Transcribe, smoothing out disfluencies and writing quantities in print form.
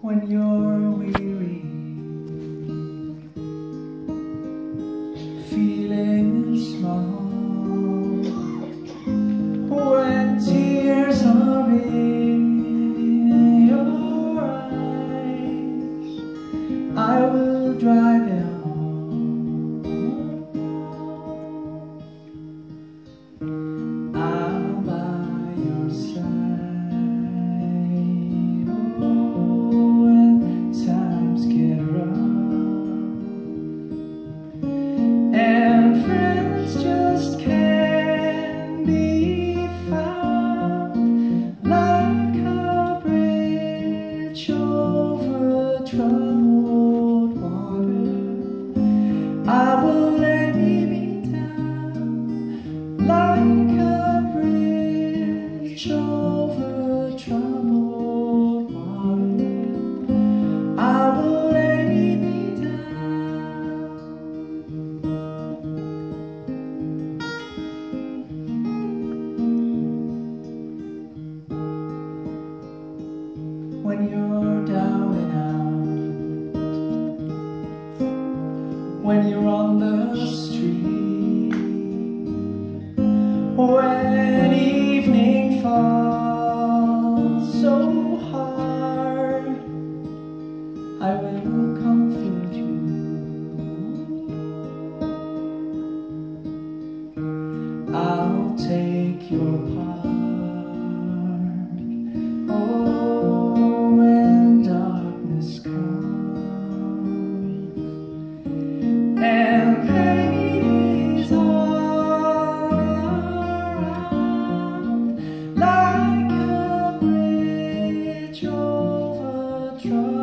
when you're weary, feeling small, when tears are in your eyes, I will dry them all. I'm by your side. When times get rough and friends just can't be found, like a bridge over troubled water, I will lay me down. Like a bridge over troubled water, I will lay me down. When you're down and out, when you're on the street, when evening falls so hard, I will comfort you. I'll take your part. Oh, when darkness comes and pain is all around, like a bridge over troubled